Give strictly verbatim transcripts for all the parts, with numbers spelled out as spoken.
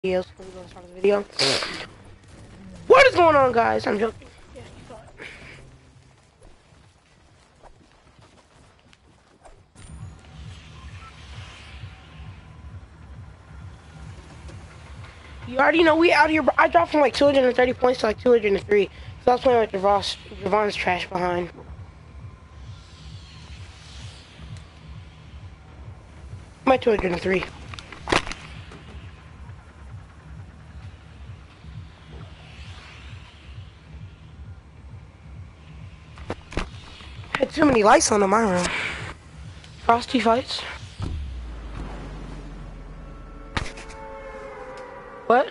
Yes, we're gonna start the video. What is going on, guys? I'm joking. Yeah, you saw it. You already know we out here. I dropped from like two hundred thirty points to like two hundred three. So I was playing with Javon's, Javon's trash behind. I'm at two hundred three. Had too many lights on in my room. Frosty fights. What?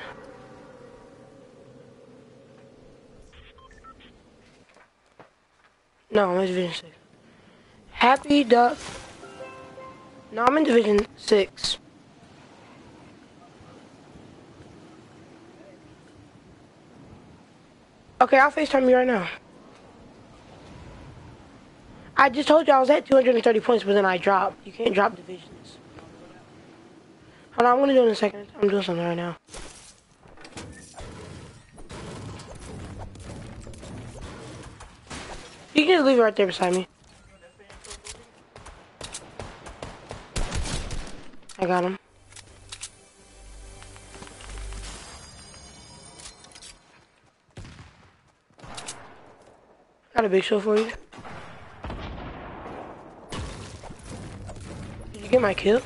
No, I'm in Division six. Happy Duck. No, I'm in Division six. Okay, I'll FaceTime you right now. I just told you I was at two hundred thirty points, but then I dropped. You can't drop divisions. Hold on, I'm gonna do it in a second. I'm doing something right now. You can just leave it right there beside me. I got him. Got a big show for you. Did you get my kill?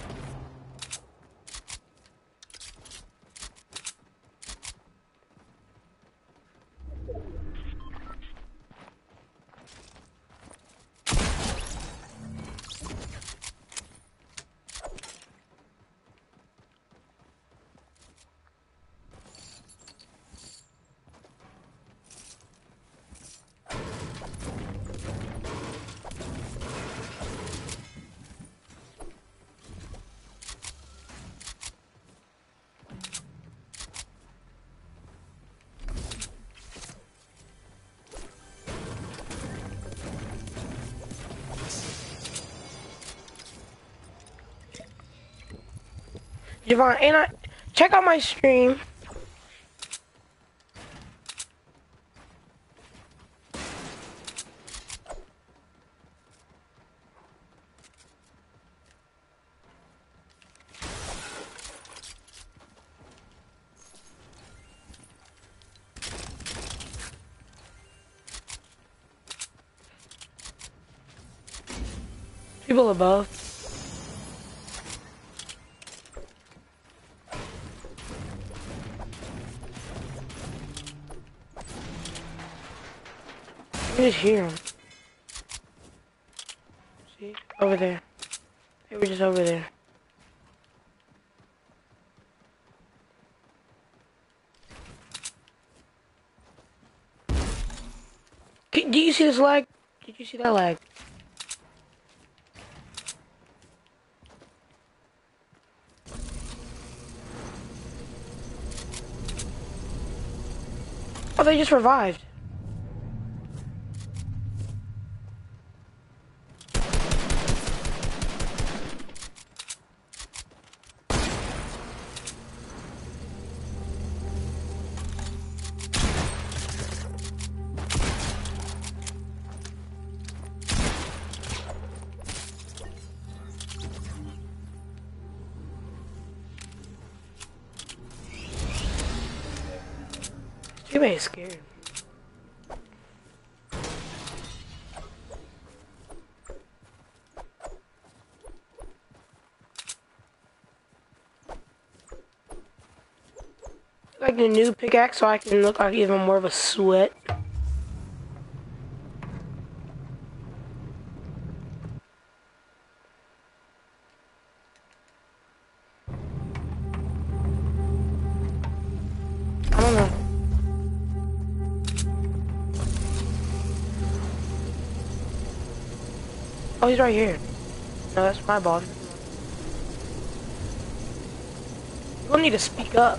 Javon, and I check out my stream. People above. You just hear them. See? Over there. They were just over there. K- Do you see this lag? Did you see that lag? Oh, they just revived. You ain't scared. Like the new pickaxe so I can look like even more of a sweat. I don't know. Oh, he's right here. No, that's my ball. You don't need to speak up.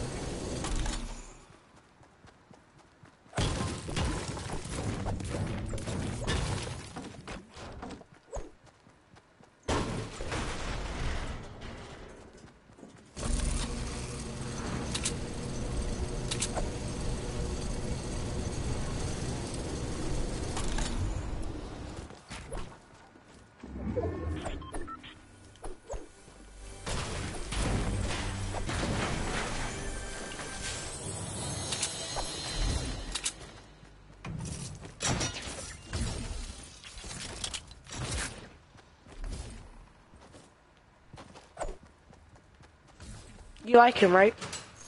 You like him, right?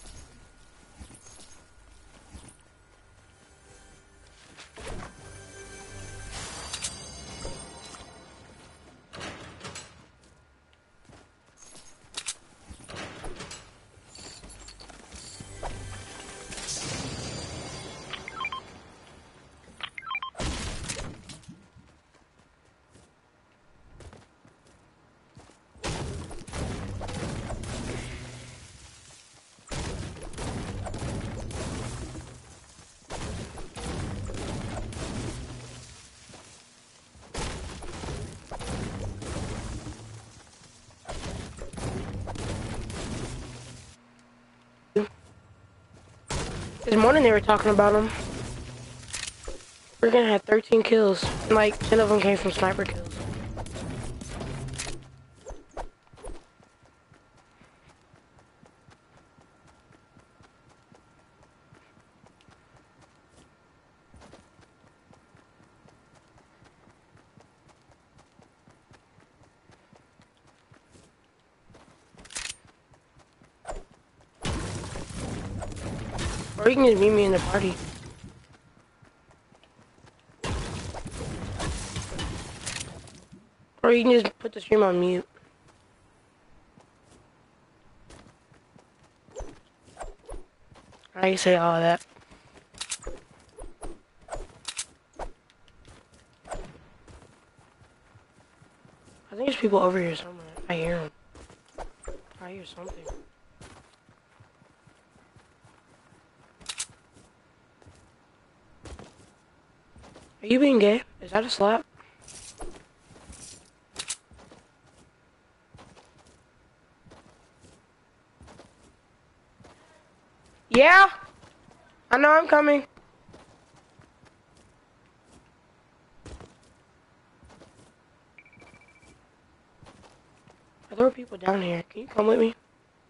This morning they were talking about him. We're gonna have thirteen kills. And like ten of them came from sniper kills. Or you can just meet me in the party. Or you can just put the stream on mute. I can say all that. I think there's people over here somewhere. I hear them. I hear something. Are you being gay? Is that a slap? Yeah? I know I'm coming. There are people down here. Can you come with me?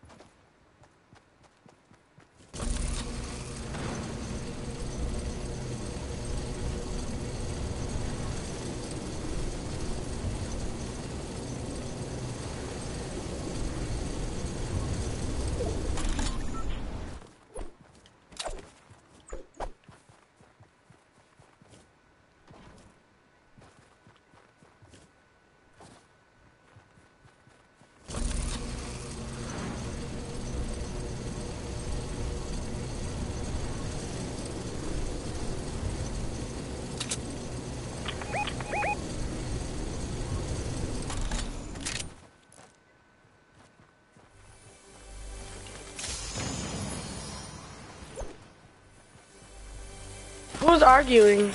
Who's arguing?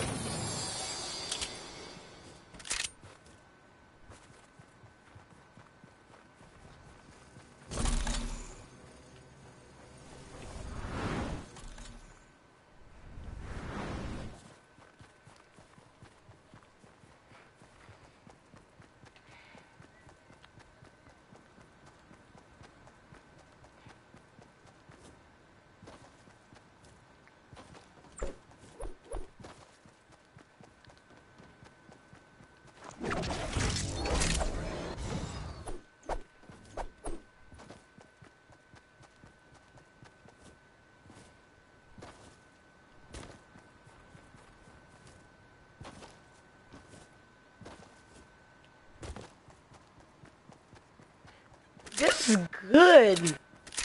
This is good.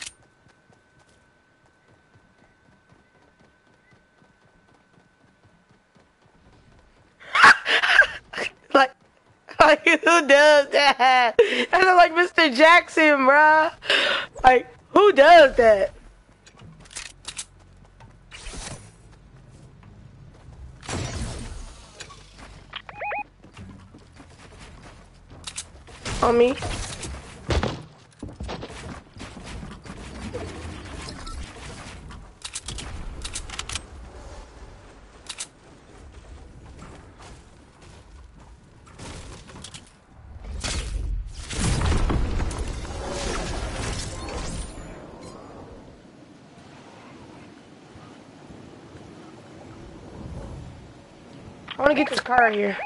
like, like who does that? That's like Mister Jackson, bruh. Like, who does that? On me. I want to get this car right here.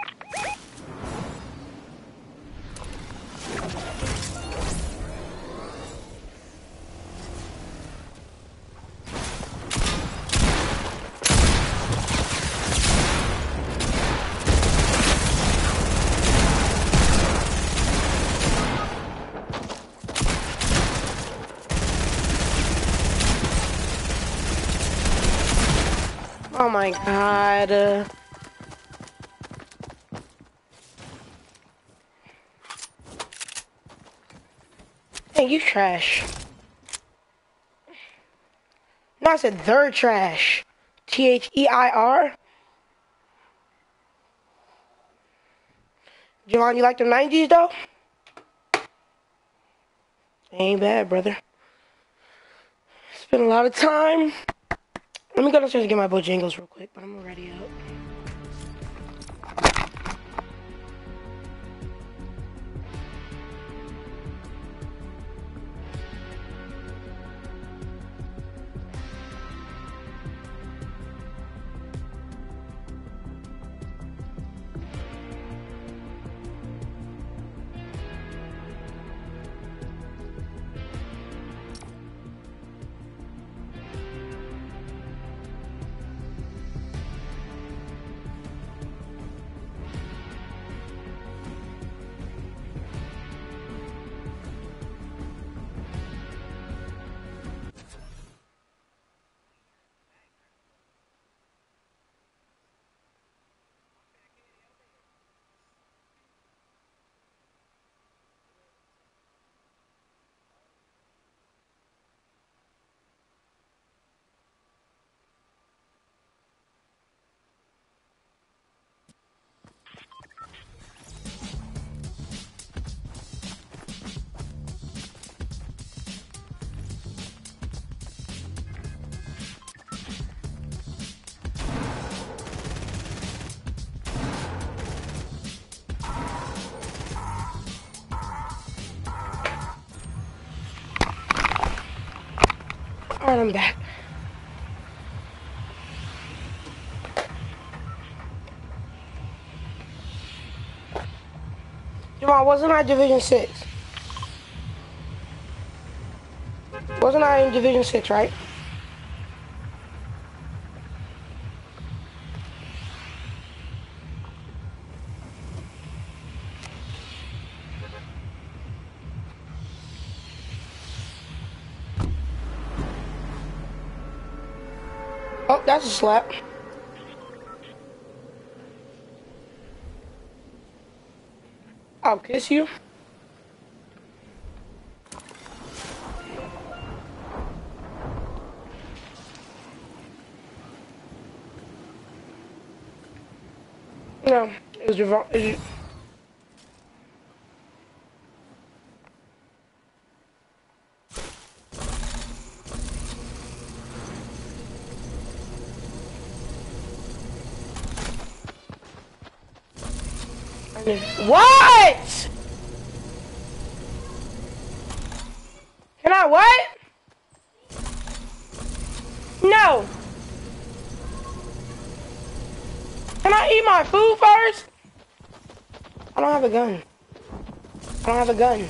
Oh my god. Uh, hey, you trash. No, I said they're trash. T H E I R. Javon, you like the nineties though? Ain't bad, brother. Spent a lot of time. Let me go downstairs and get my Bojangles real quick, but I'm already out. Alright, I'm back. Javon, wasn't I Division six? Wasn't I in Division six, right? Oh, that's a slap. I'll kiss you. No, it was Javon. It was, what? Can I what? No. Can I eat my food first? I don't have a gun. I don't have a gun.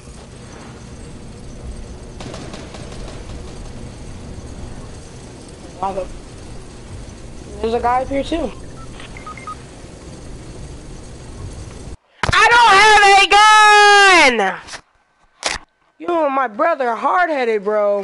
Wow, the- There's a guy up here too. I don't have a gun! You and my brother are hard-headed, bro.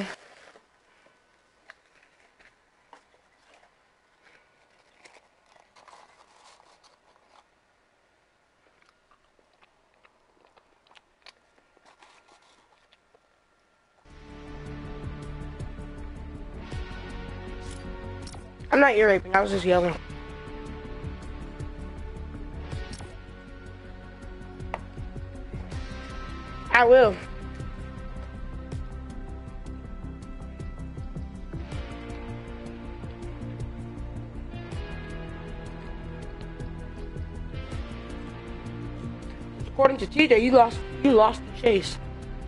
I'm not ear raping, I was just yelling. I will. According to T J, you lost you lost the chase.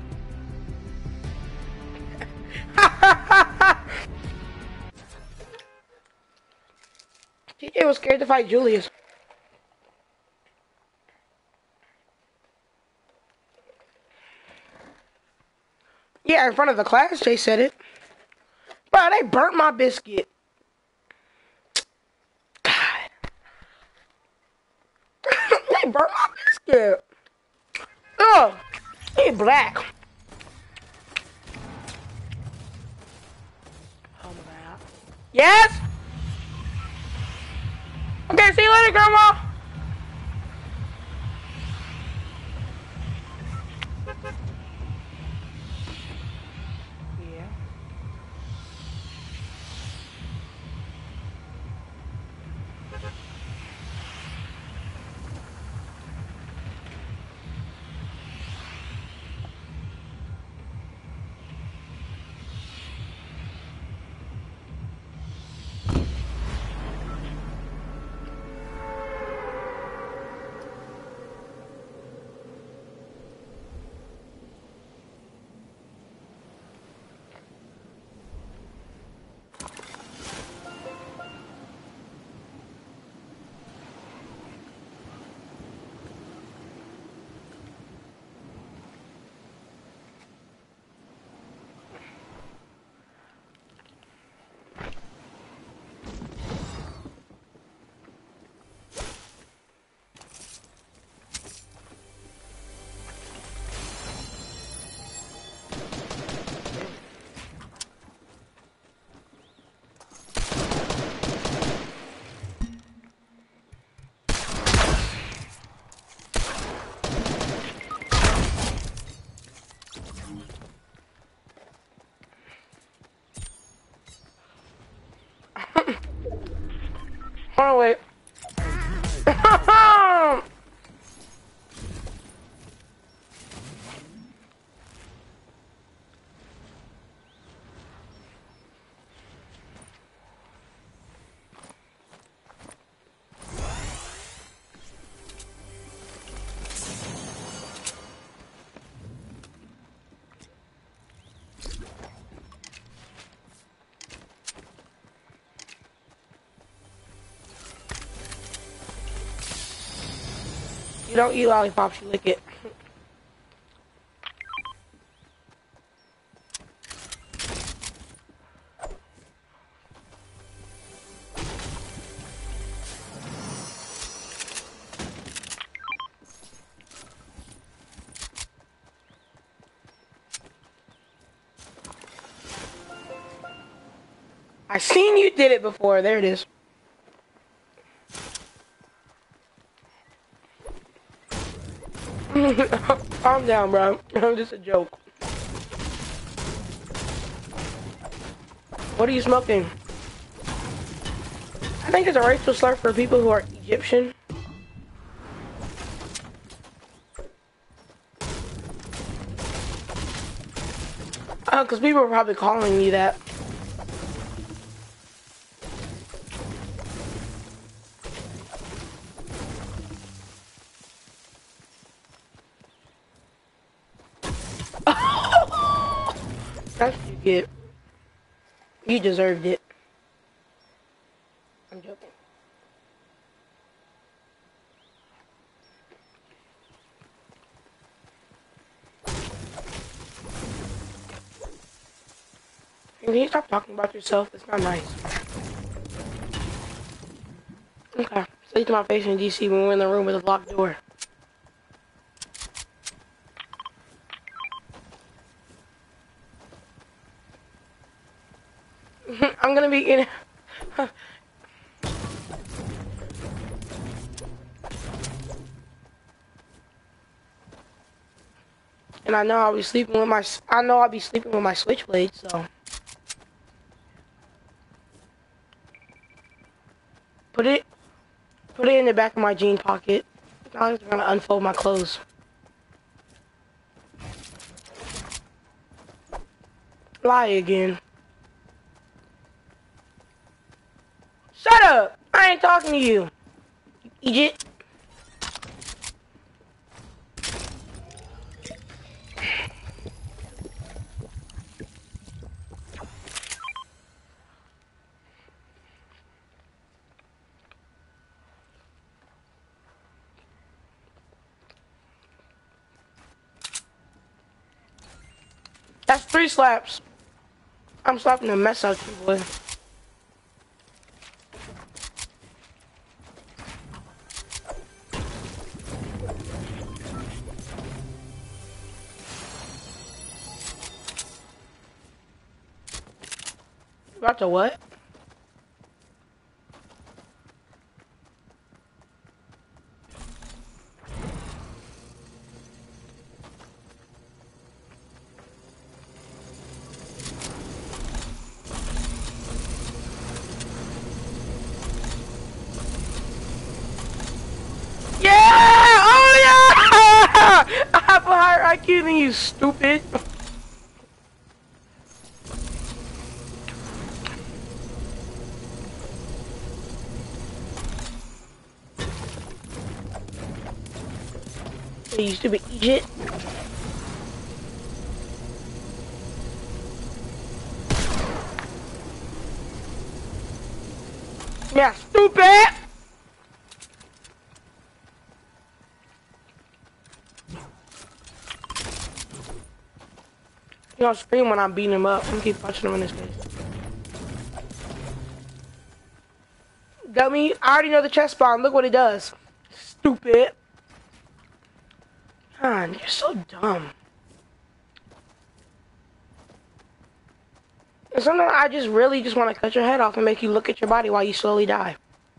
T J was scared to fight Julius. Yeah, in front of the class, Jay said it. Bro, they burnt my biscuit. God. They burnt my biscuit. Ugh. He black. Oh my god. Yes? Okay, see you later, Grandma. Yeah. Hold on, wait. You don't eat lollipops, you lick it. I seen you did it before. There it is. Calm down, bro. Just a joke. What are you smoking? I think it's a racial slur for people who are Egyptian. Oh, because people are probably calling you that. That's what you get. You deserved it. I'm joking. Can you stop talking about yourself? It's not nice. Okay. Say to my face in D C when we're in the room with a locked door. I'm gonna be in. And I know I'll be sleeping with my. I know I'll be sleeping with my switchblade. So put it, put it in the back of my jean pocket. I'm just gonna unfold my clothes. Lie again. Shut up! I ain't talking to you. Idiot. That's three slaps. I'm slapping the mess out of you, boy. About to what? try killing you, stupid. You stupid idiot. Yeah, stupid! You know, scream when I'm beating him up and keep punching him in his face. Dummy, I already know the chest spawn. Look what it does. Stupid. God, you're so dumb. And sometimes I just really just want to cut your head off and make you look at your body while you slowly die.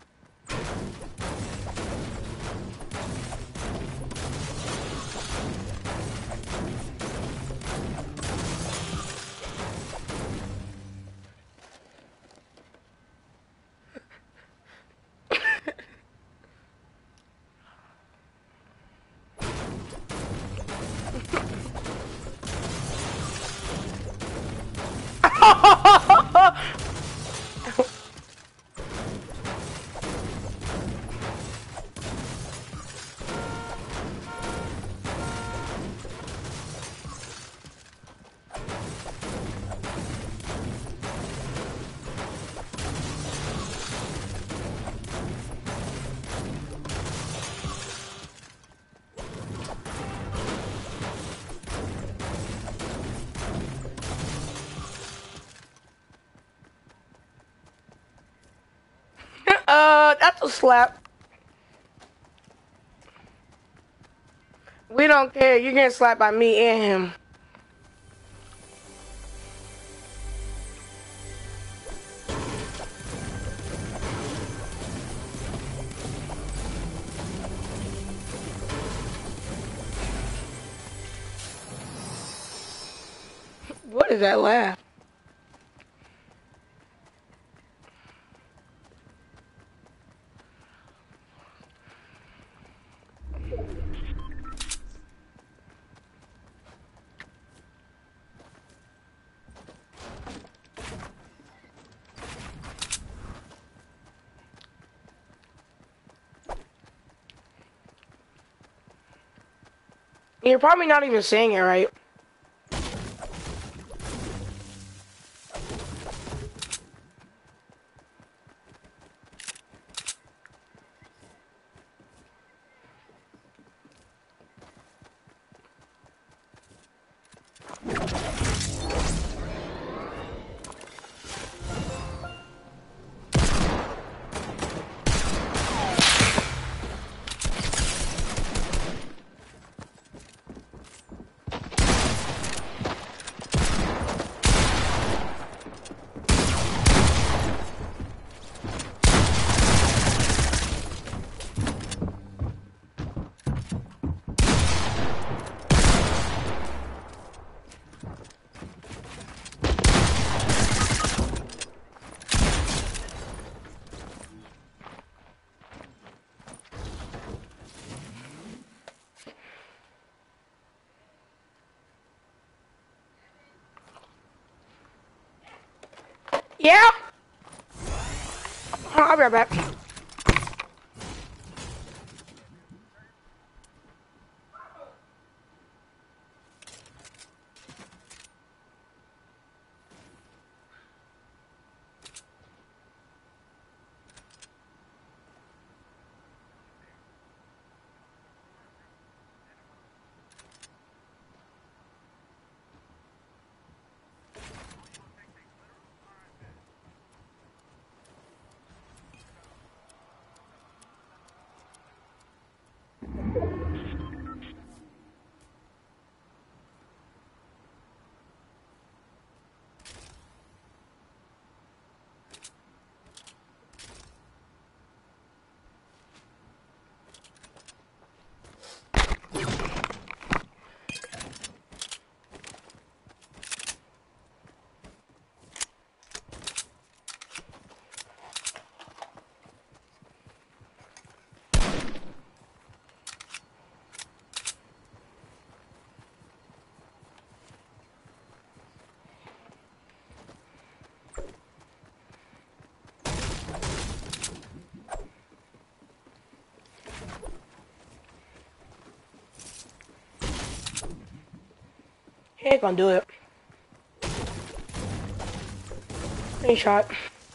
Uh, that's a slap. We don't care. You're getting slapped by me and him. What is that laugh? You're probably not even saying it right. Yeah? I'll be right back. He ain't gonna do it. Ain't shot.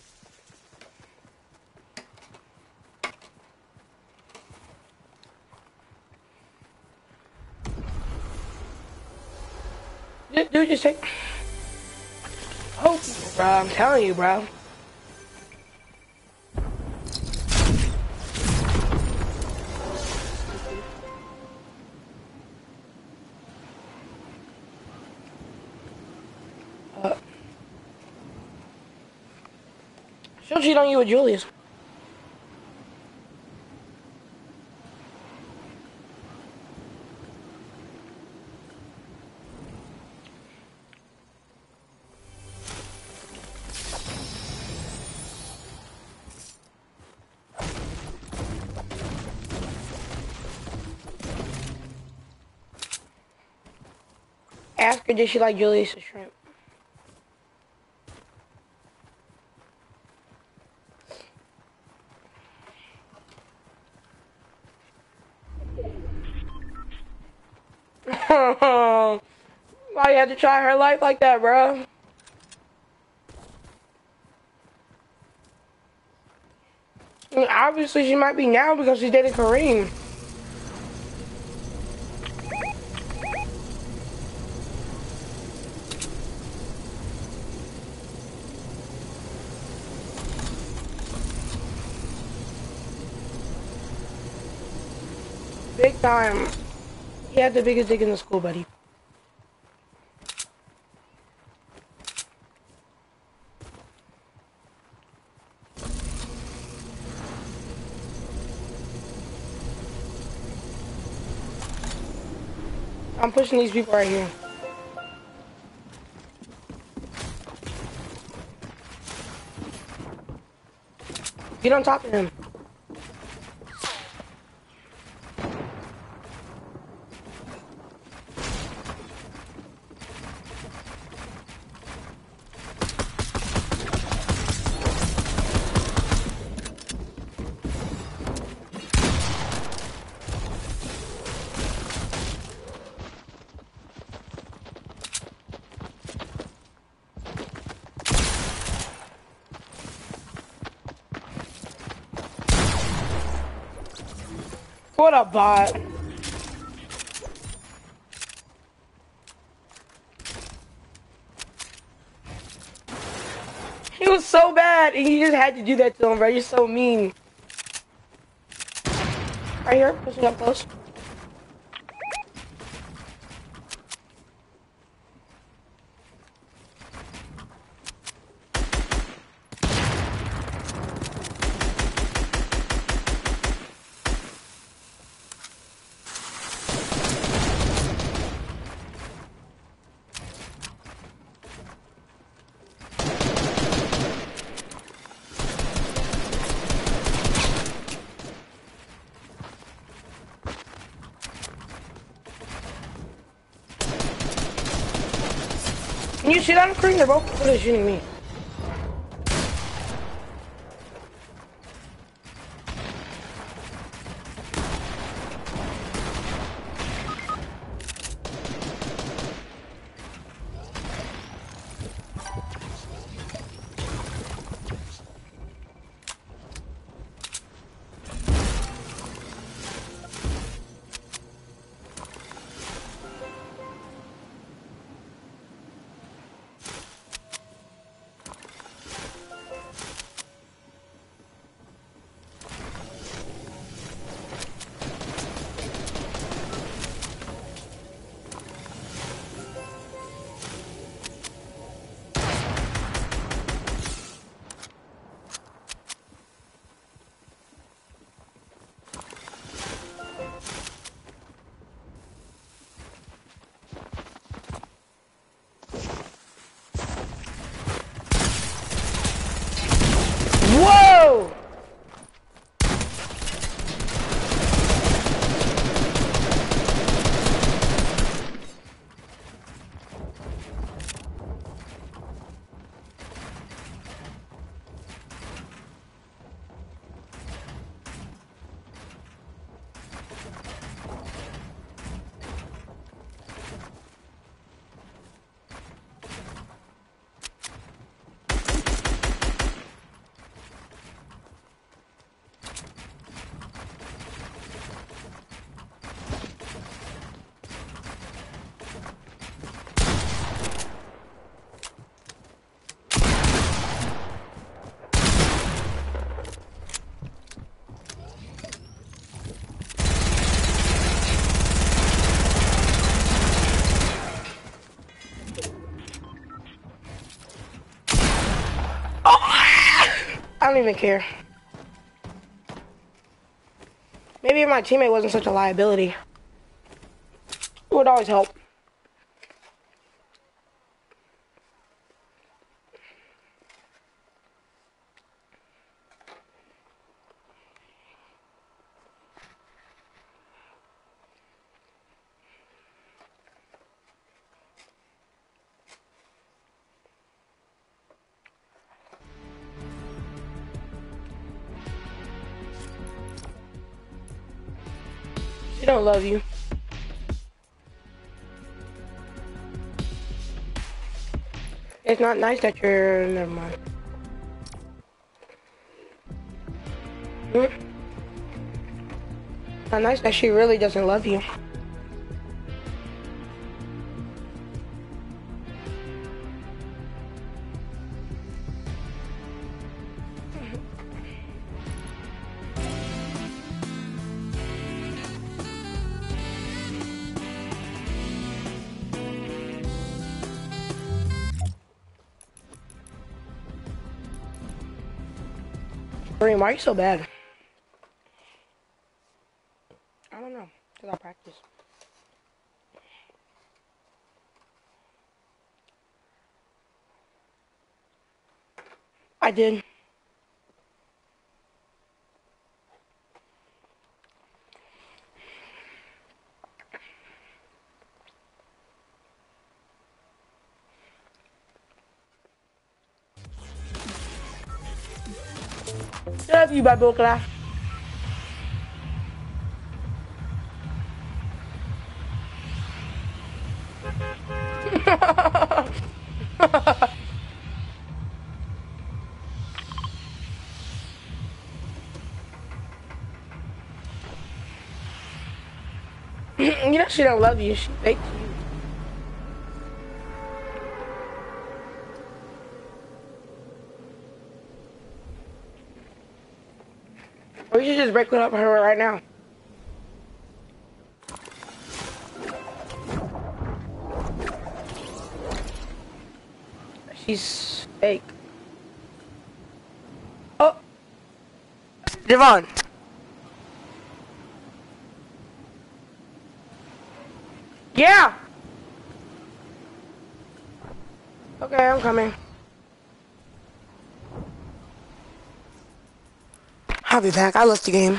Dude, just take. Oh, bro, I'm telling you, bro. Uh, she'll cheat on you with Julius. Ask her, did she like Julius' shrimp? Why you had to try her life like that, bro? I mean, obviously, she might be now because she's dating Kareem. Big time. He had the biggest dick in the school, buddy. I'm pushing these people right here. Get on top of him. What a bot. He was so bad, and you just had to do that to him, bro. You're so mean. Right here, pushing up close. Can you shoot on the screen? They're both literally shooting me. I don't even care. Maybe if my teammate wasn't such a liability, it would always help. She don't love you. It's not nice that you're... Never mind. Hmm? Not nice that she really doesn't love you. Kareem, why are you so bad? I don't know, because I practice. I did. Love you, Bible class. You know she don't love you. She faked you. Or you should just break it up with her right now. She's fake. Oh, Javon. Yeah. Okay, I'm coming. I'll be back. I lost the game.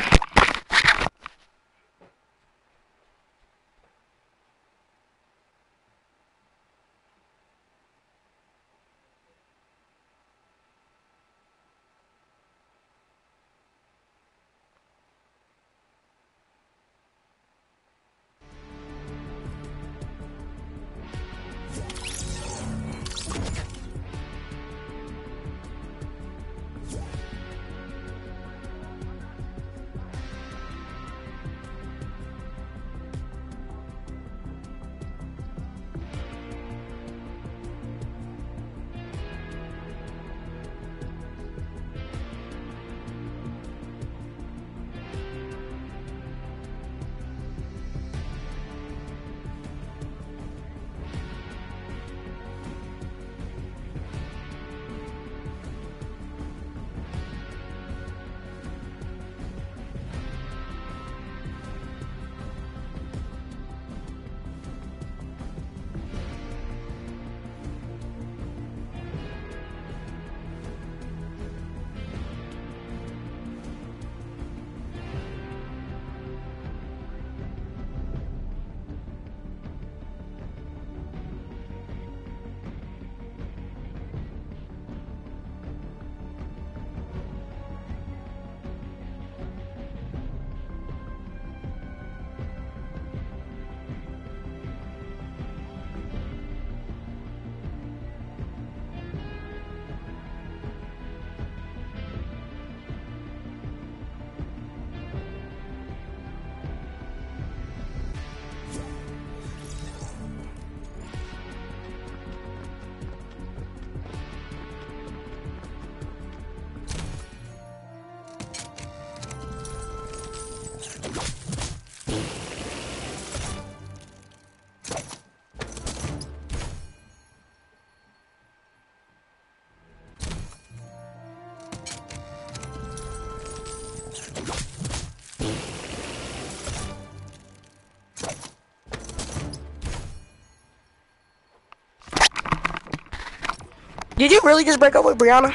Did you really just break up with Brianna?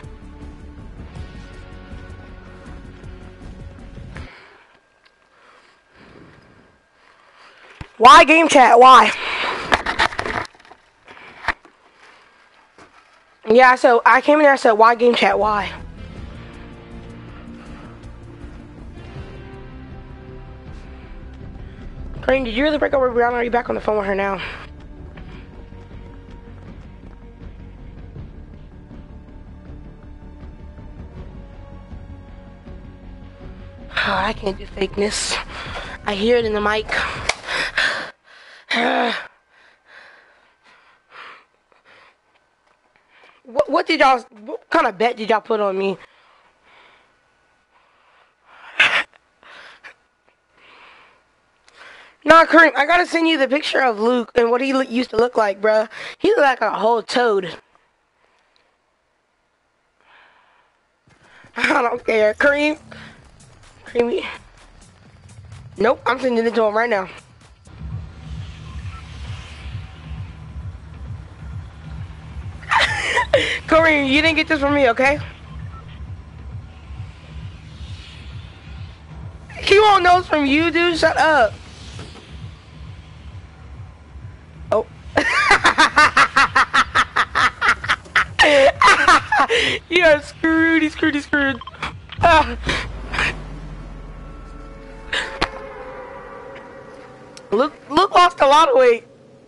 Why game chat? Why? Yeah, so I came in there and said, why game chat? Why? Kareem, did you really break up with Brianna? Or are you back on the phone with her now? Oh, I can't do fakeness. I hear it in the mic. what, what did y'all, what kind of bet did y'all put on me? Nah, Kareem, I gotta send you the picture of Luke and what he used to look like, bruh. He looked like a whole toad. I don't care. Kareem. Creamy. Nope, I'm sending it to him right now. Kareem, you didn't get this from me, okay? He won't know it's from you, dude. Shut up. Oh. You're screwed. He's screwed. He's screwed. Uh. Luke, Luke lost a lot of weight.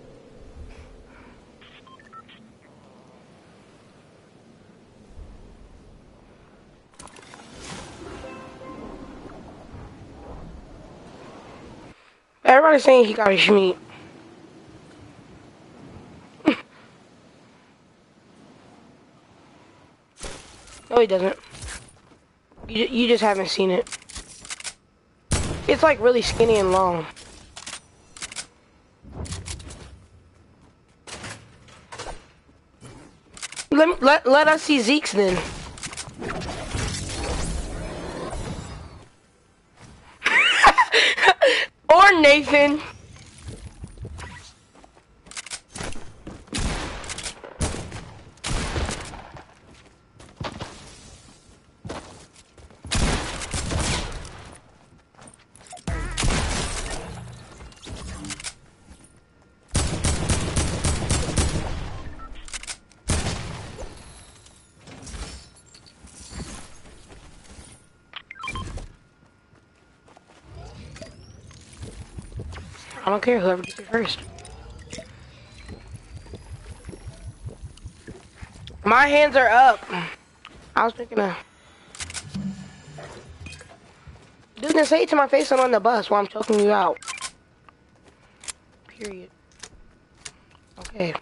Everybody's saying he got a schmeat. No, he doesn't. You, you just haven't seen it. It's like really skinny and long. Let, let, let us see Zeke's then. Or Nathan. I don't care, whoever gets it first. My hands are up. I was thinking of... Dude, then say it to my face and on the bus while I'm choking you out. Period. Okay.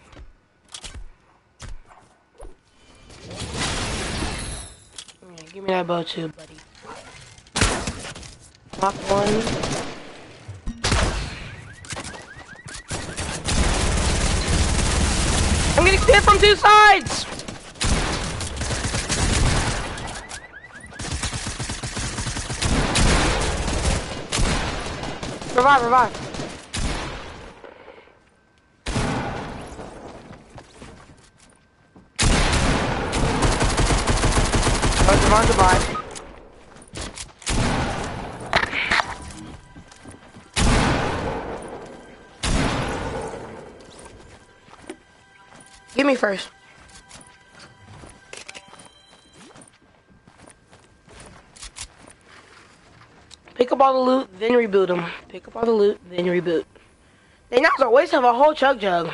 Yeah, give me that bow too, buddy. Knock one. I'm getting hit from two sides! Revive, revive. Oh, Javon, revive. Give me first. Pick up all the loot, then reboot them. Pick up all the loot, then reboot. They now always have a whole chug jug.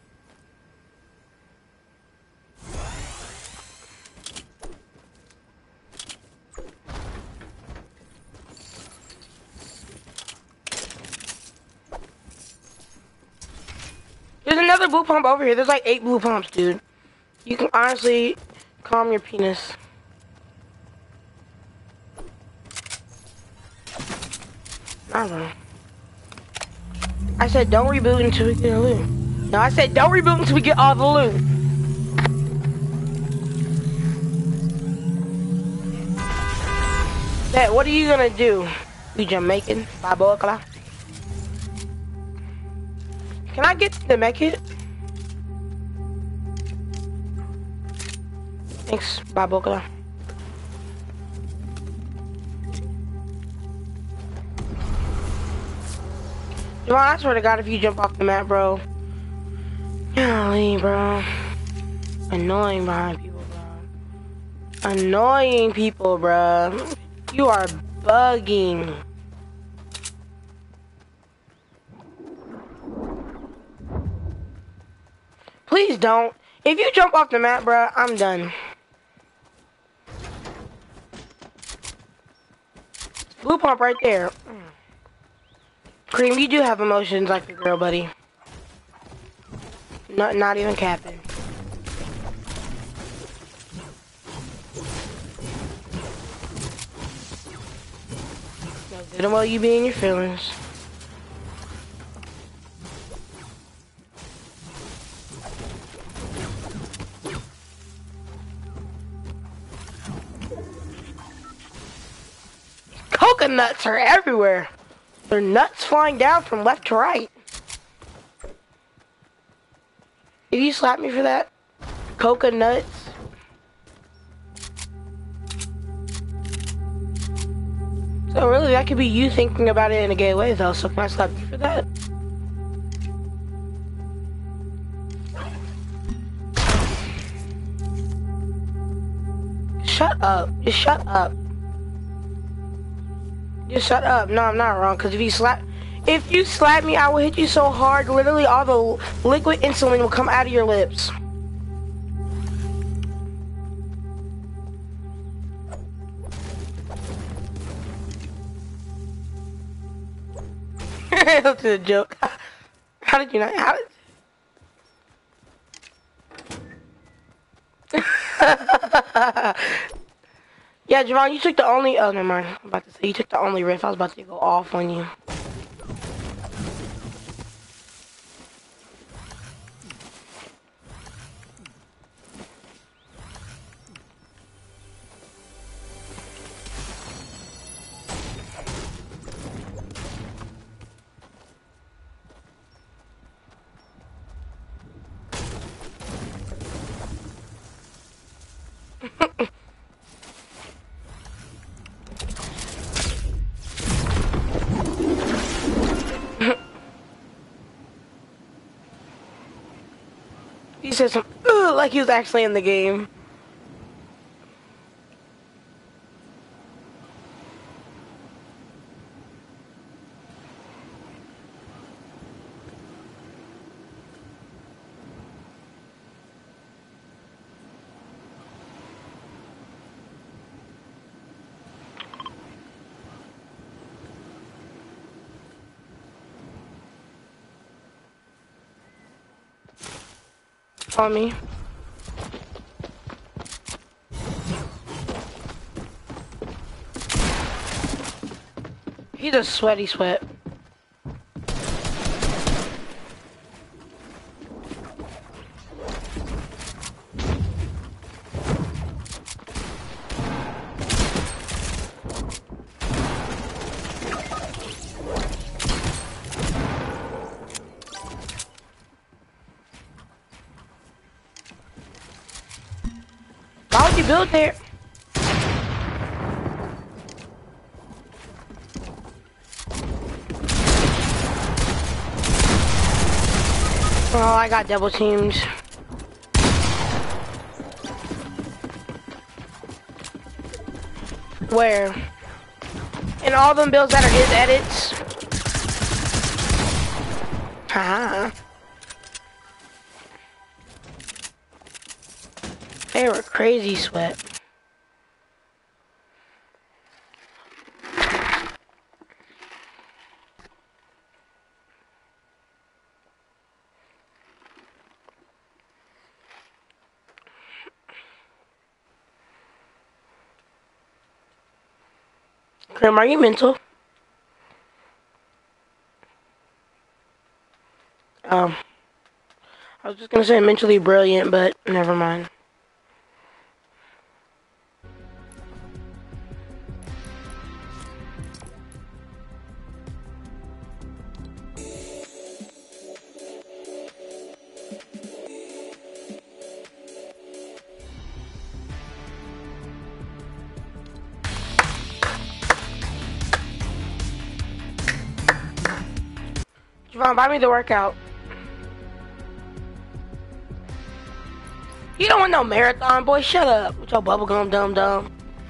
There's another blue pump over here. There's like eight blue pumps, dude. You can honestly calm your penis. I don't know. I said don't reboot until we get the loot. No, I said don't reboot until we get all the loot. Bet, what are you gonna do? You Jamaican, Babola. Can I get the mech kit? Thanks, Babola. Javon, I swear to God, if you jump off the map, bro. Golly, bro. Annoying behind people, bro. Annoying people, bro. You are bugging. Please don't. If you jump off the map, bro, I'm done. Blue pump right there. Cream, you do have emotions like a girl, buddy. Not, not even capping. No good and well you be in your feelings. Coconuts are everywhere. They're nuts flying down from left to right. If you slap me for that, coconuts. So really, that could be you thinking about it in a gay way, though. So can I slap you for that? Shut up. Just shut up. Just shut up. No, I'm not wrong. Cause if you slap, if you slap me, I will hit you so hard. Literally, all the liquid insulin will come out of your lips. That's a joke. How did you not? How did? Yeah, Javon, you took the only. Oh, never mind. I'm about to say you took the only riff. I was about to go off on you. He said some ugh, like he was actually in the game. On me. He's a sweaty sweat. Why would you build there? Oh, I got double teamed. Where? In all them builds that are his edits? Haha. They were crazy sweat. Clem, are you mental? Um, I was just gonna say mentally brilliant, but never mind. Javon, buy me the workout. You don't want no marathon, boy. Shut up with your bubblegum dum dum.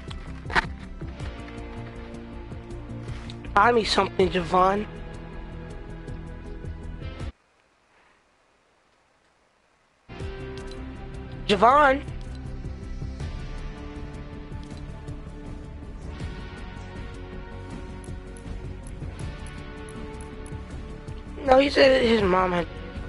Buy me something, Javon. Javon. No, he said his mom had.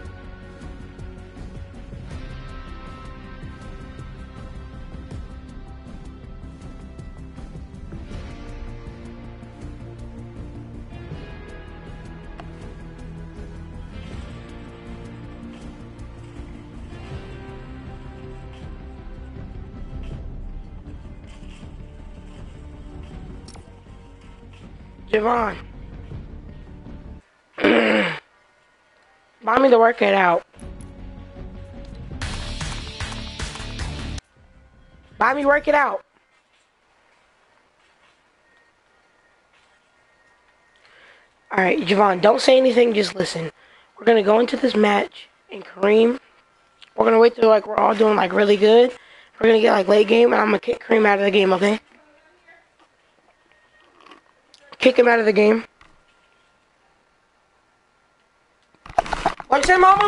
Javon. Buy me to work it out. Buy me work it out. Alright, Javon, don't say anything, just listen. We're gonna go into this match, and Kareem, we're gonna wait till like we're all doing like really good. We're gonna get like late game, and I'm gonna kick Kareem out of the game, okay? Kick him out of the game. What'd you say, mama?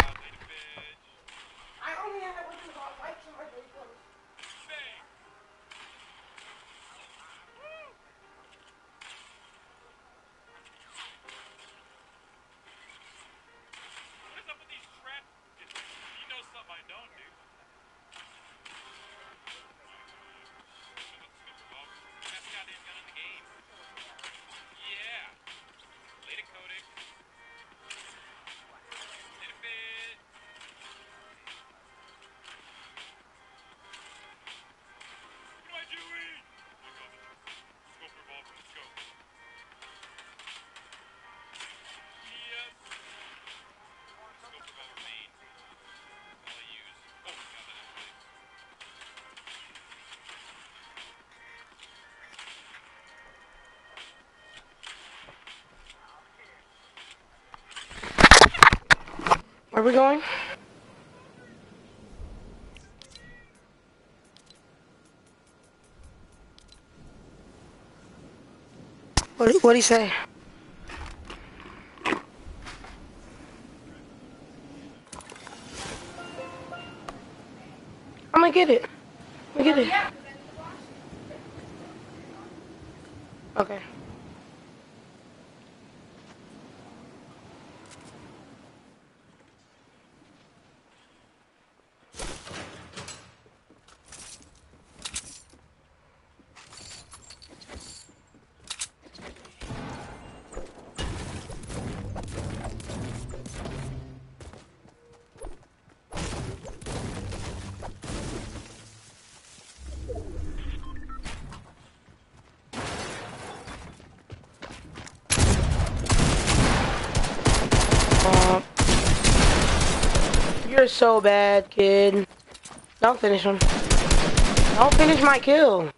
Where are we going? What what'd he say? I'm gonna get it. I'm gonna get it. Okay. Uh, you're so bad, kid. Don't finish him. Don't finish my kill.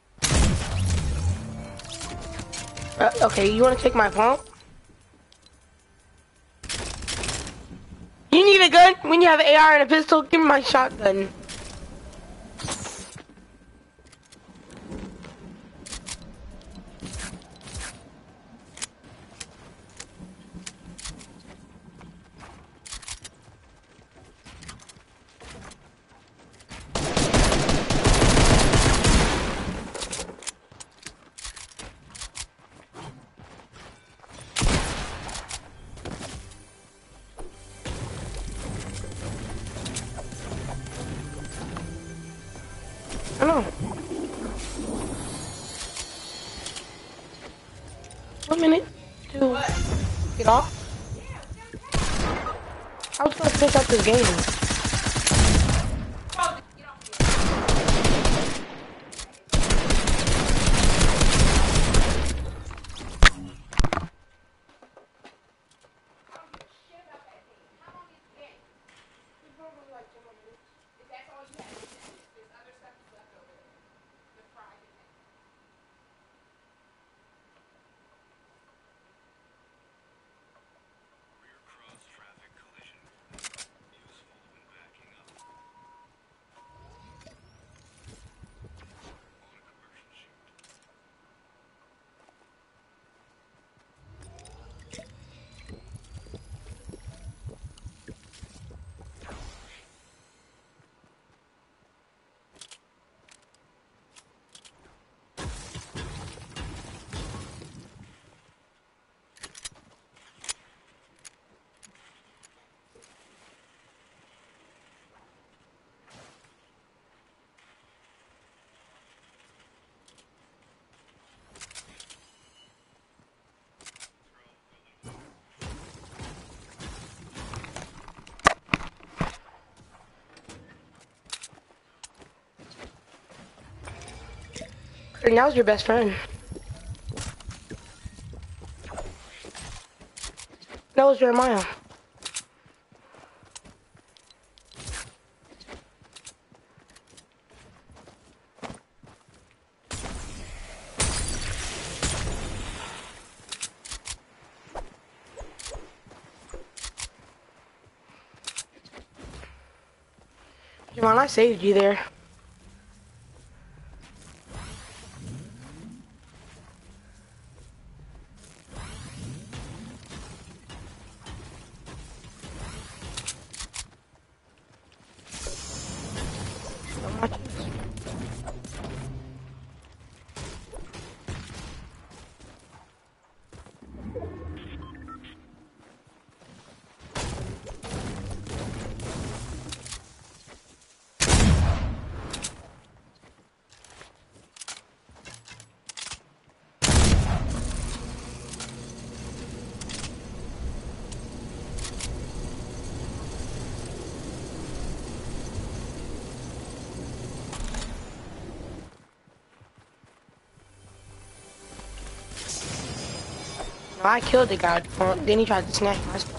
Uh, okay, you wanna take my pump? You need a gun? When you have an A R and a pistol, give me my shotgun. I know. One minute to get off. I was gonna pick up this game. And that was your best friend. That was Jeremiah. Javon, I saved you there. Don't watch this. No, I killed the guy. Then he tried to snatch my stuff.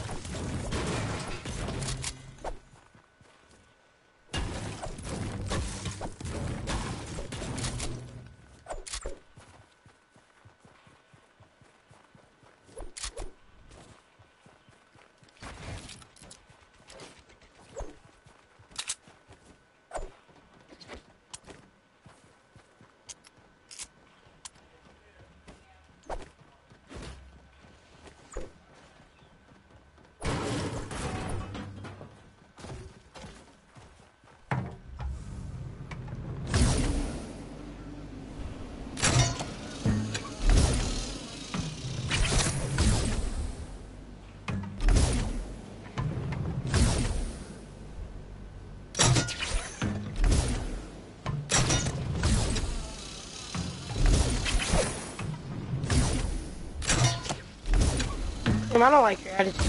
I don't like your attitude.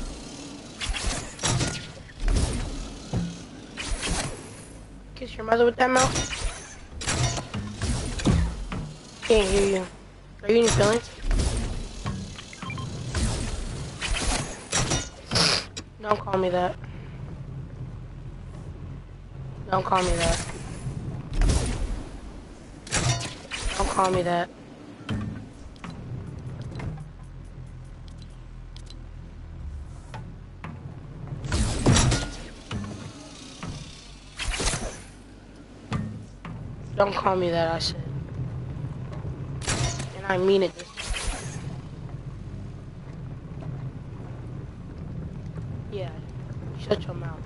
Kiss your mother with that mouth. Can't hear you. Are you in your feelings? Don't call me that. Don't call me that. Don't call me that. Don't call me that, I said. And I mean it this time. Yeah, shut your mouth.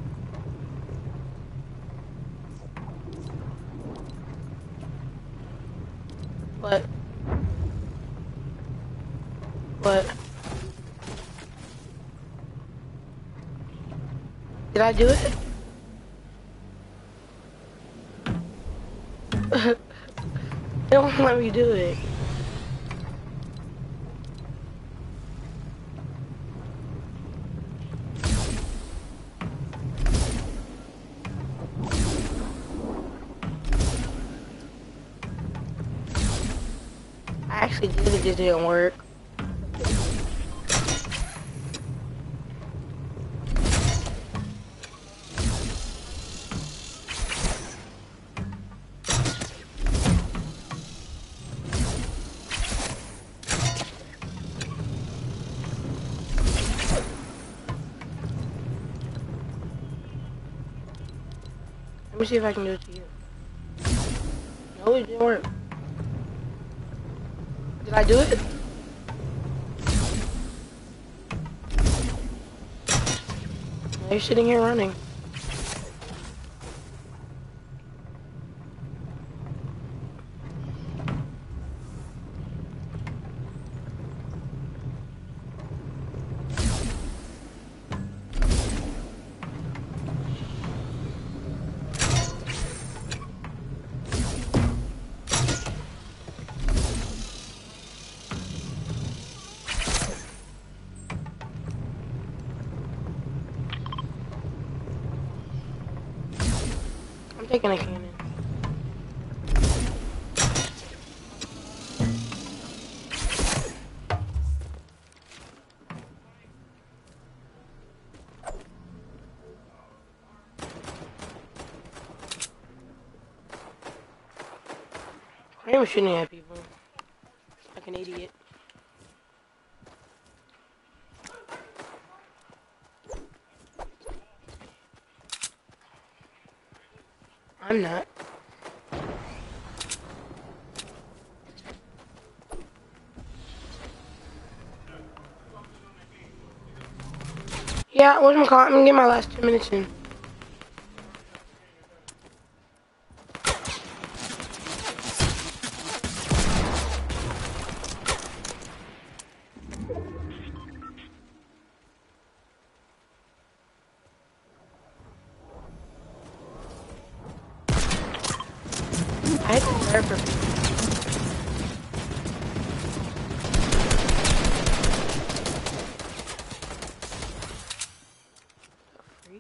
What? What? Did I do it? They won't let me do it. I actually did it, just didn't work. Let me see if I can do it to you. No, it didn't work. Did I do it? Now you're sitting here running. I'm taking a cannon. ain't even shooting at people. Like an idiot. I'm not. Yeah, what's my call? I'm gonna get my last two minutes in. I hit the flare for freak.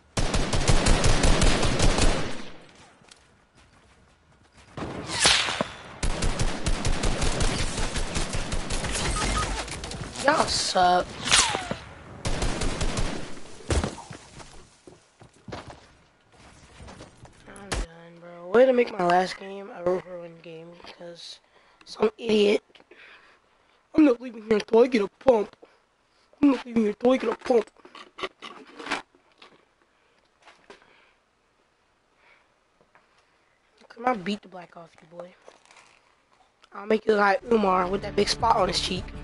Y'all suck. I'm done, bro. Way to make my last game a ruin game because some idiot. I'm not leaving here until I get a pump. I'm not leaving here until I get a pump. Come on, beat the black off you, boy. I'll make you like Umar with that big spot on his cheek.